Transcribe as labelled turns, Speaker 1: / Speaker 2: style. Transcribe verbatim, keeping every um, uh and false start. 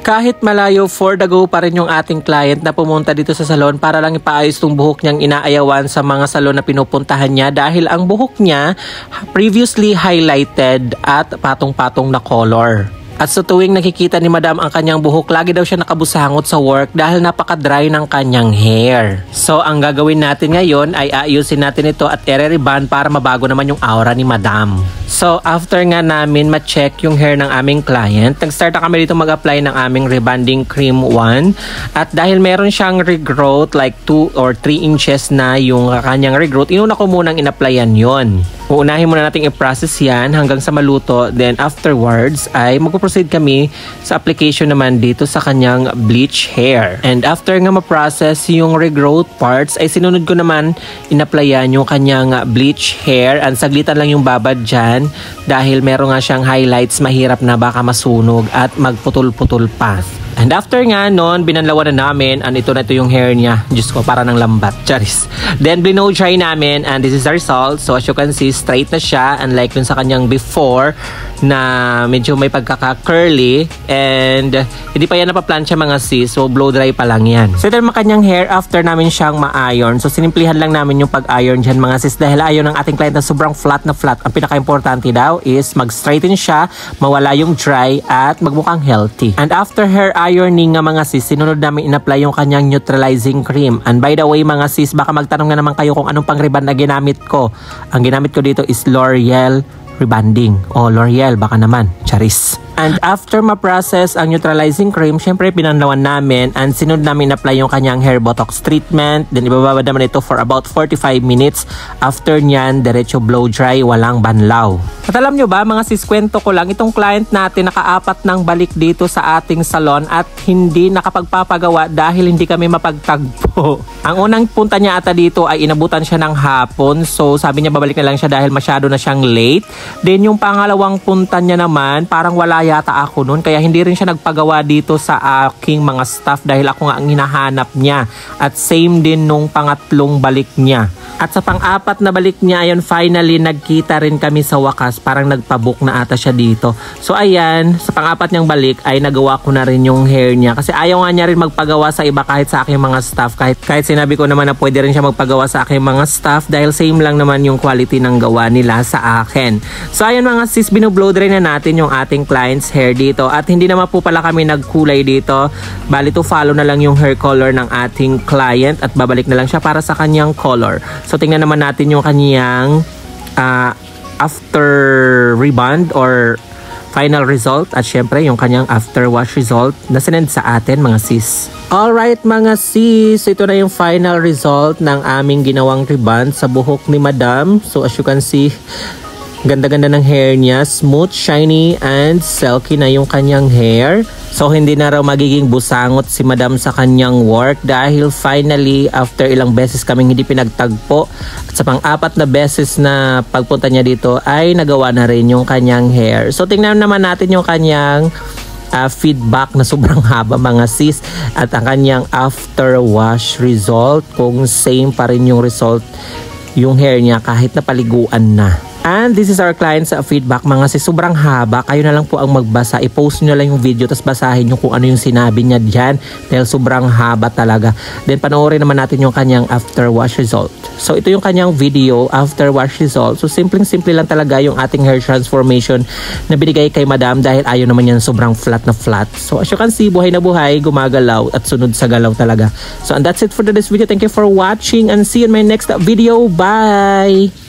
Speaker 1: Kahit malayo, for the go pa rin yung ating client na pumunta dito sa salon para lang ipaayos tong buhok niyang inaayawan sa mga salon na pinupuntahan niya dahil ang buhok niya previously highlighted at patong-patong na color. At sa tuwing nakikita ni Madam ang kanyang buhok, lagi daw siya nakabusangot sa work dahil napaka-dry ng kanyang hair. So ang gagawin natin ngayon ay aayusin natin ito at i-rebond para mabago naman yung aura ni Madam. So after nga namin ma-check yung hair ng aming client, nag-start na kami dito mag-apply ng aming rebonding cream one. At dahil meron siyang regrowth like two or three inches na yung kanyang regrowth, inuna ko munang in-applyan yon. Uunahin muna natin i-process yan hanggang sa maluto. Then afterwards ay mag-proceed kami sa application naman dito sa kanyang bleach hair. And after nga ma-process yung regrowth parts ay sinunod ko naman in-applyan yung kanyang bleach hair. And saglitan lang yung babad dyan dahil meron nga siyang highlights, mahirap na baka masunog at magputol-putol pa. And after nga nun, binanlawan na namin and ito na ito yung hair niya. Diyos ko, para ng lambat. Charis. Then, blow dry namin and this is the result. So, as you can see, straight na siya. Unlike dun sa kanyang before na medyo may pagkaka-curly. And hindi pa yan napaplansya mga sis. So, blow dry pa lang yan. So, ito yung kanyang hair after namin siyang ma-iron. So, sinimplihan lang namin yung pag-iron dyan mga sis. Dahil ayaw ng ating client na sobrang flat na flat. Ang pinaka-importante daw is mag-straighten siya, mawala yung dry at magmukhang healthy. And after hair ironing nga mga sis, sinunod namin in-apply yung kanyang neutralizing cream. And by the way mga sis, baka magtanong na naman kayo kung anong pang rebond na ginamit ko. Ang ginamit ko dito is L'Oreal Rebonding. O L'Oreal, baka naman. Charis. And after ma-process ang neutralizing cream, syempre pinanlawan namin and sinunod namin na-apply yung kanyang hair botox treatment. Then ibababad naman ito for about forty-five minutes. After nyan, diretso blow dry, walang banlaw. At alam nyo ba mga sis, kwento ko lang, itong client natin nakaapat ng balik dito sa ating salon at hindi nakapagpapagawa dahil hindi kami mapagtagpo. Ang unang punta niya ata dito ay inabutan siya ng hapon. So sabi niya babalik na lang siya dahil masyado na siyang late. Then yung pangalawang punta niya naman, parang wala yata ako noon. Kaya hindi rin siya nagpagawa dito sa aking mga staff dahil ako nga ang hinahanap niya. At same din nung pangatlong balik niya. At sa pang-apat na balik niya, ayun, finally nagkita rin kami sa wakas. Parang nagpabook na ata siya dito. So ayan, sa pang-apat niyang balik ay nagawa ko na rin yung hair niya. Kasi ayaw nga niya rin magpagawa sa iba kahit sa aking mga staff. Kahit, kahit sinabi ko naman na pwede rin siya magpagawa sa aking mga staff dahil same lang naman yung quality ng gawa nila sa akin. So ayun mga sis, binublow dry na natin yung ating client's hair dito. At hindi naman po pala kami nagkulay dito. Bali to follow na lang yung hair color ng ating client at babalik na lang siya para sa kanyang color. So tingnan naman natin yung kanyang uh, after rebond or final result at syempre yung kanyang after wash result na sinend sa atin mga sis. Alright mga sis, ito na yung final result ng aming ginawang rebond sa buhok ni Madam. So as you can see, ganda-ganda ng hair niya, smooth, shiny, and silky na yung kanyang hair. So hindi na raw magiging busangot si Madam sa kanyang work dahil finally after ilang beses kaming hindi pinagtagpo at sa pang-apat na beses na pagpunta niya dito ay nagawa na rin yung kanyang hair. So tingnan naman natin yung kanyang uh, feedback na sobrang haba mga sis at ang kanyang after wash result kung same pa rin yung result yung hair niya kahit napaliguan na. And this is our client's feedback mga sis, sobrang haba. Kayo na lang po ang magbasa. I-post nyo lang yung video tapos basahin nyo kung ano yung sinabi niya dyan dahil sobrang haba talaga. Then panoorin naman natin yung kanyang after wash result. So ito yung kanyang video after wash result. So simpleng-simple lang talaga yung ating hair transformation na binigay kay Madam dahil ayaw naman yan sobrang flat na flat. So as you can see, buhay na buhay, gumagalaw at sunod sa galaw talaga. So and that's it for today's video. Thank you for watching and see you in my next video. Bye!